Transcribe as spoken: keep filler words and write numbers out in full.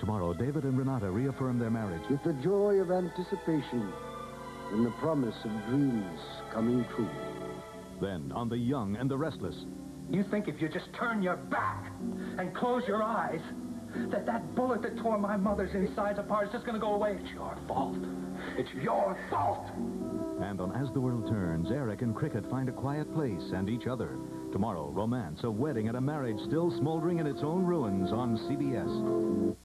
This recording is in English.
Tomorrow, David and Renata reaffirm their marriage. With the joy of anticipation and the promise of dreams coming true. Then, on The Young and the Restless. You think if you just turn your back and close your eyes, that that bullet that tore my mother's insides apart is just going to go away? It's your fault. It's your fault. And on As the World Turns, Eric and Cricket find a quiet place and each other. Tomorrow, romance, a wedding, and a marriage still smoldering in its own ruins on C B S.